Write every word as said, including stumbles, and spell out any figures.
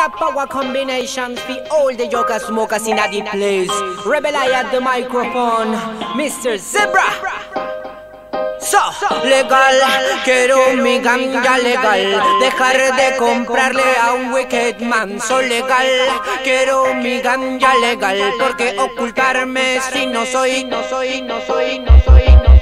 power combination for all the yoga smokers in the place. Rebel Eye at the microphone, Mister Zebra. So, legal, quiero mi ganja legal. Dejar de comprarle a un wicked man. So legal, quiero mi ganja legal. Porque ocultarme si no soy, no soy, no soy, no soy, no soy.